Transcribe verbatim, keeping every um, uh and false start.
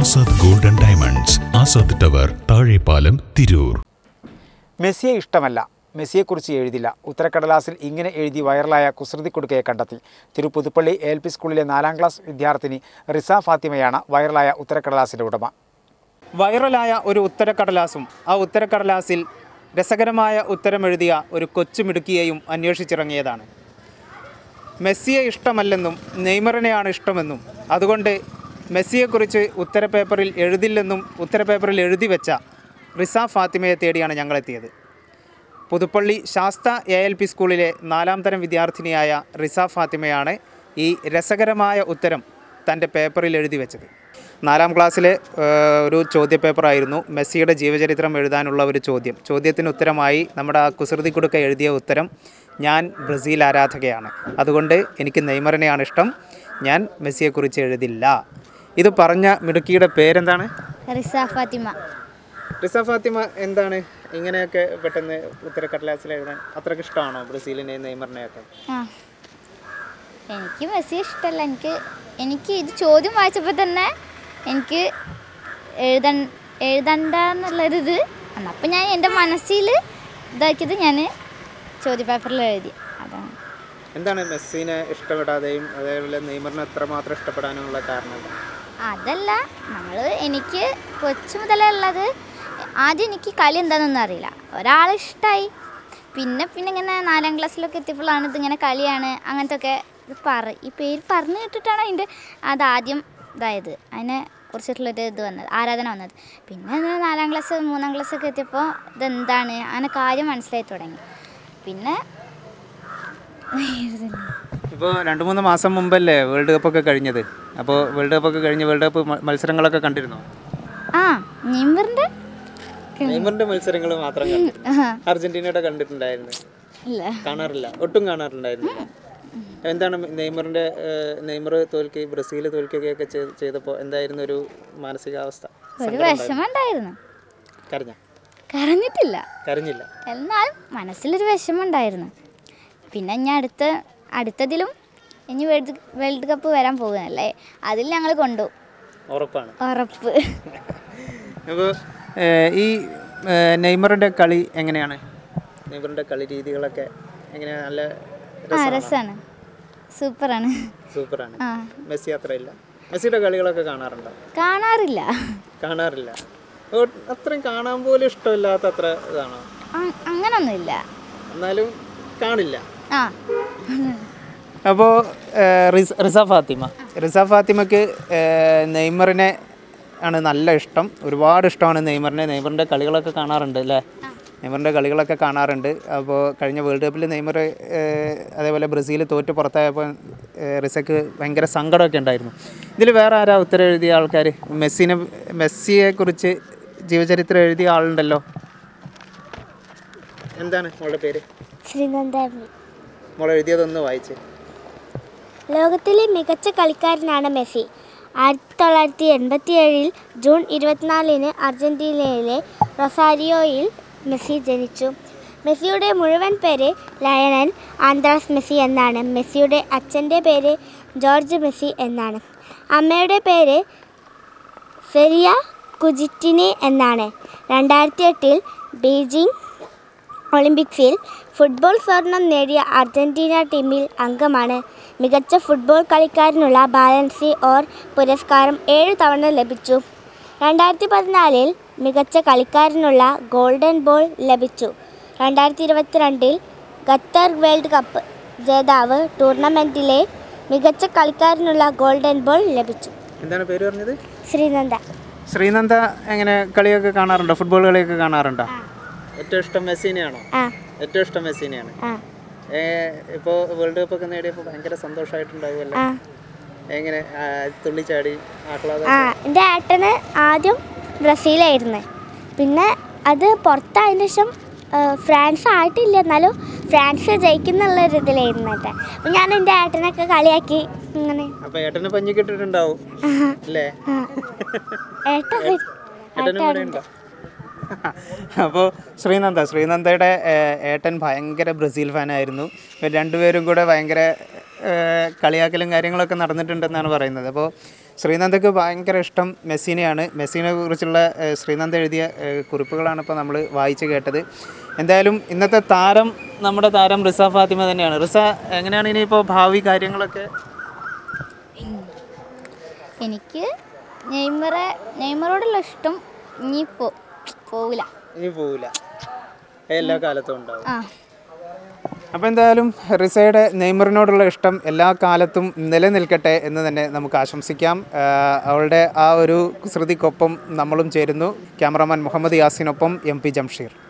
Azad golden diamonds, Azad tower, Thazhepalam, Tirur. മെസ്സിയെ ഇഷ്ടമല്ല, മെസ്സിയെക്കുറിച്ച് എഴുതില്ല. ഉത്തരക്കടലാസിൽ ഇങ്ങനെ എഴുതി വൈറലായ കുസൃതി കുടുക്കയെ കണ്ടെത്തി. തിരു പുതുപ്പള്ളി എ എൽ പി സ്കൂളിലെ നാലാം ക്ലാസ് വിദ്യാർത്ഥിനി റിസ ഫാത്തിമയാണ് വൈറലായ ഉത്തരക്കടലാസിൻ്റെ ഉടമ. വൈറലായ ഒരു ഉത്തരക്കടലാസും ആ ഉത്തരക്കടലാസിൽ രസകരമായ ഉത്തരമെഴുതിയ ഒരു കൊച്ചുമിടുക്കിയെയും അന്വേഷിച്ചിറങ്ങിയതാണ്. മെസ്സിയെ ഇഷ്ടമല്ലെന്നും നെയ്മറിനെയാണ് ഇഷ്ടമെന്നും അതുകൊണ്ട് മെസ്സിയെക്കുറിച്ച് ഉത്തരപേപ്പറിൽ എഴുതില്ലെന്നും ഉത്തരപേപ്പറിൽ എഴുതി വെച്ച റിസ ഫാത്തിമയെ തേടിയാണ് ഞങ്ങളെത്തിയത്. Puthuppally Sastha A L P സ്കൂളിലെ നാലാം തരം വിദ്യാർത്ഥിനിയായ റിസ ഫാത്തിമയാണ് ഈ രസകരമായ ഉത്തരം തൻ്റെ പേപ്പറിൽ എഴുതി വെച്ചത്. നാലാം ക്ലാസ്സിലെ ഒരു ചോദ്യപേപ്പറായിരുന്നു മെസ്സിയുടെ ജീവചരിത്രം എഴുതാനുള്ള ഒരു ചോദ്യം. ചോദ്യത്തിന് ഉത്തരമായി നമ്മുടെ ആ കുസൃതി കുടുക്ക എഴുതിയ ഉത്തരം, ഞാൻ ബ്രസീൽ ആരാധകയാണ്, അതുകൊണ്ട് എനിക്ക് നെയ്മറിനെയാണ് ഇഷ്ടം, ഞാൻ മെസ്സിയെക്കുറിച്ച് എഴുതില്ല. ഇത് പറഞ്ഞ മിടുക്കിയുടെ പേരെന്താണ്? റിസ ഫാത്തിമ. റിസ ഫാത്തിമ, എന്താണ് ഇങ്ങനെയൊക്കെ പെട്ടെന്ന് ഉത്തരക്കടലാസിൽ എഴുതാൻ അത്രയ്ക്ക് ഇഷ്ടമാണോ ബ്രസീലിനെയും നെയ്മറിനെയൊക്കെ? ആ, എനിക്ക് മെസ്സി ഇഷ്ടമല്ല. എനിക്ക് എനിക്ക് ഇത് ചോദ്യം വായിച്ചപ്പോൾ തന്നെ എനിക്ക് എഴുതൻ എഴുതണ്ടെന്നുള്ളൊരിത് വന്നു. അപ്പം ഞാൻ എൻ്റെ മനസ്സിൽ ഇതാക്കിയത് ഞാൻ ചോദ്യപേപ്പറിൽ എഴുതി. അതാണ്. എന്താണ് മെസ്സിനെ ഇഷ്ടപ്പെടാതെയും അതേപോലെ നെയ്മറിനെ എത്രമാത്രം ഇഷ്ടപ്പെടാനുള്ള കാരണം? അതല്ല, നമ്മൾ എനിക്ക് കൊച്ചു മുതലേ ഉള്ളത്, ആദ്യം എനിക്ക് കളി എന്താണെന്നൊന്നും അറിയില്ല. ഒരാൾ ഇഷ്ടമായി, പിന്നെ പിന്നെ ഇങ്ങനെ നാലാം ക്ലാസ്സിലൊക്കെ എത്തിയപ്പോഴാണ് ഇതിങ്ങനെ കളിയാണ് അങ്ങനത്തെ ഒക്കെ ഇത് പറ ഈ പേര് പറഞ്ഞു കേട്ടിട്ടാണ് അതിൻ്റെ അതാദ്യം ഇതായത്, അതിനെ കുറിച്ചിട്ടുള്ളൊരു ഇത് വന്നത്, ആരാധന വന്നത്. പിന്നെ അങ്ങനെ നാലാം ക്ലാസ് മൂന്നാം ക്ലാസ്സൊക്കെ എത്തിയപ്പോൾ ഇതെന്താണ് അങ്ങനെ കാര്യം മനസ്സിലായി തുടങ്ങി. പിന്നെ ഇപ്പോൾ രണ്ട് മൂന്ന് മാസം മുമ്പല്ലേ വേൾഡ് കപ്പൊക്കെ കഴിഞ്ഞത്. അപ്പോൾ വേൾഡ് കപ്പൊക്കെ കഴിഞ്ഞ് വേൾഡ് കപ്പ് മത്സരങ്ങളൊക്കെ കണ്ടിരുന്നോ? ആ, നെയ്മറിൻ്റെ നെയ്മറിന്റെ മത്സരങ്ങൾ മാത്രം കണ്ടു. അർജന്റീനയുടെ കണ്ടിട്ടുണ്ടായിരുന്നു? ഇല്ല, കാണാറില്ല, ഒട്ടും കാണാറുണ്ടായിരുന്നില്ല. എന്താണ് നെയ്മറിന്റെ നെയ്മർ തോൽക്കി ബ്രസീൽ തോൽക്കുകയൊക്കെ ചെയ്തപ്പോൾ എന്തായിരുന്നു ഒരു മാനസികാവസ്ഥ? ഒരു വിഷമമുണ്ടായിരുന്നു. കരഞ്ഞ? കരഞ്ഞിട്ടില്ല, കരഞ്ഞില്ല, എന്നാൽ മനസ്സിലൊരു വിഷമമുണ്ടായിരുന്നു. പിന്നെ ഞാൻ അടുത്ത അടുത്തതിലും ഇനി വേൾഡ് വേൾഡ് കപ്പ് വരാൻ പോകുന്നല്ലേ, അതിൽ ഞങ്ങൾ കൊണ്ടുപോകും, ഉറപ്പാണ്, ഉറപ്പ്. അപ്പോൾ ഈ നെയ്മറിന്റെ കളി എങ്ങനെയാണ്? നെയ്മറിന്റെ കളി രീതികളൊക്കെ എങ്ങനെയാണ്? നല്ല രസമാണ്, സൂപ്പറാണ്. സൂപ്പറാണ്. മെസ്സി അത്രയില്ല. മെസ്സിയുടെ കളികളൊക്കെ കാണാറുണ്ടോ? കാണാറില്ല. കാണാറില്ല. അത്രയും കാണാൻ പോലും ഇഷ്ടമില്ലാത്ത അത്ര ഇതാണോ? അങ്ങനൊന്നുമില്ല, എന്നാലും കാണില്ല. ആ. അപ്പോൾ റിസ ഫാത്തിമ റിസ ഫാത്തിമക്ക് നെയ്മറിനെ ആണ് നല്ല ഇഷ്ടം, ഒരുപാട് ഇഷ്ടമാണ് നെയ്മറിനെ. നെയ്മറിൻ്റെ കളികളൊക്കെ കാണാറുണ്ട് അല്ലേ? നെയ്മറിൻ്റെ കളികളൊക്കെ കാണാറുണ്ട്. അപ്പോൾ കഴിഞ്ഞ വേൾഡ് കപ്പിൽ നെയ്മർ അതേപോലെ ബ്രസീൽ തോറ്റ് പുറത്തായപ്പോൾ റിസക്ക് ഭയങ്കര സങ്കടമൊക്കെ ഉണ്ടായിരുന്നു. ഇതിൽ വേറെ ആരാ ഉത്തരം എഴുതിയ ആൾക്കാർ? മെസ്സിനെ മെസ്സിയെക്കുറിച്ച് ജീവചരിത്രം എഴുതിയ ആളുണ്ടല്ലോ, എന്താണ് മോളുടെ പേര്? ശ്രീനന്ദ. മോൾ എഴുതിയതൊന്ന് വായിച്ച്. ലോകത്തിലെ മികച്ച കളിക്കാരനാണ് മെസ്സി. ആയിരത്തി തൊള്ളായിരത്തി എൺപത്തി ഏഴിൽ ജൂൺ ഇരുപത്തിനാലിന് അർജന്റീനയിലെ റൊസാരിയോയിൽ മെസ്സി ജനിച്ചു. മെസ്സിയുടെ മുഴുവൻ പേര് ലയണൽ ആന്ദ്രാസ് മെസ്സി എന്നാണ്. മെസ്സിയുടെ അച്ഛൻ്റെ പേര് ജോർജ് മെസ്സി എന്നാണ്. അമ്മയുടെ പേര് ഫെരിയ കുജിറ്റിനി എന്നാണ്. രണ്ടായിരത്തി എട്ടിൽ ബീജിംഗ് ഒളിമ്പിക്സിൽ ഫുട്ബോൾ സ്വർണം നേടിയ അർജന്റീന ടീമിൽ അംഗമാണ്. മികച്ച ഫുട്ബോൾ കളിക്കാരനുള്ള ബാലൻസി ഓർ പുരസ്കാരം ഏഴു തവണ ലഭിച്ചു. രണ്ടായിരത്തി പതിനാലിൽ മികച്ച കളിക്കാരനുള്ള ഗോൾഡൻ ബോൾ ലഭിച്ചു. രണ്ടായിരത്തി ഇരുപത്തിരണ്ടിൽ ഖത്തർ വേൾഡ് കപ്പ് ജേതാവ് ടൂർണമെൻറ്റിലെ മികച്ച കളിക്കാരനുള്ള ഗോൾഡൻ ബോൾ ലഭിച്ചു. എന്താണ് പേര് പറഞ്ഞത്? ശ്രീനന്ദ. ശ്രീനന്ദ എങ്ങനെ കളിയൊക്കെ കാണാറുണ്ടോ? ഫുട്ബോൾ കളിയൊക്കെ കാണാറുണ്ടോ? ഏറ്റവും ഇഷ്ടം മെസ്സിനെയാണോ? ഏറ്റവും ഇഷ്ടം മെസ്സിനെയാണ്. ഇപ്പോൾ വേൾഡ് കപ്പ് ഒക്കെ നേടിയപ്പോൾ ഭയങ്കര സന്തോഷമായിട്ടുണ്ടാവുമല്ലോ. എങ്ങനെ തുള്ളിച്ചാടി ആഹ്ലാദം? ആ, എൻ്റെ ഏട്ടന് ആദ്യം ബ്രസീലായിരുന്നു, പിന്നെ അത് പുറത്തായതിന് ശേഷം ഫ്രാൻസ് ആയിട്ടില്ല, എന്നാലും ഫ്രാൻസ് ജയിക്കുന്നുള്ളൊരു ഇതിലായിരുന്നു ഏട്ടൻ. അപ്പം ഞാൻ എൻ്റെ ഏട്ടനൊക്കെ കളിയാക്കി ഇങ്ങനെ. അപ്പോൾ ഏട്ടനെ പഞ്ഞിക്കിട്ടിട്ടുണ്ടാവും അല്ലേ? ഏട്ടൻ ഏട്ടനുണ്ടോ? അപ്പോൾ ശ്രീനന്ദ ശ്രീനന്ദയുടെ ഏട്ടൻ ഭയങ്കര ബ്രസീൽ ഫാനായിരുന്നു. രണ്ടുപേരും കൂടെ ഭയങ്കര കളിയാക്കലും കാര്യങ്ങളൊക്കെ നടന്നിട്ടുണ്ടെന്നാണ് പറയുന്നത്. അപ്പോൾ ശ്രീനന്ദക്ക് ഭയങ്കര ഇഷ്ടം മെസ്സിനെയാണ്. മെസ്സിനെ കുറിച്ചുള്ള ശ്രീനന്ദ എഴുതിയ കുറിപ്പുകളാണ് ഇപ്പോൾ നമ്മൾ വായിച്ച് കേട്ടത്. എന്തായാലും ഇന്നത്തെ താരം നമ്മുടെ താരം റിസ ഫാത്തിമ തന്നെയാണ്. റിസ, എങ്ങനെയാണ് ഇനിയിപ്പോൾ ഭാവി കാര്യങ്ങളൊക്കെ? എനിക്ക് നെയ്മറെ നെയ്മറോടുള്ള ഇഷ്ടം ഇനി പോ പോവില്ല ഇനി പോവില്ല, എല്ലാ കാലത്തും ഉണ്ടാവും. ആ അപ്പോൾ എന്തായാലും റിസയുടെ നെയ്മറിനോടുള്ള ഇഷ്ടം എല്ലാ കാലത്തും നിലനിൽക്കട്ടെ എന്ന് തന്നെ നമുക്ക് ആശംസിക്കാം. അവളുടെ ആ ഒരു കുസൃതിക്കൊപ്പം നമ്മളും ചേരുന്നു. ക്യാമറാമാൻ മുഹമ്മദ് യാസിനൊപ്പം എം പി ജംഷീർ.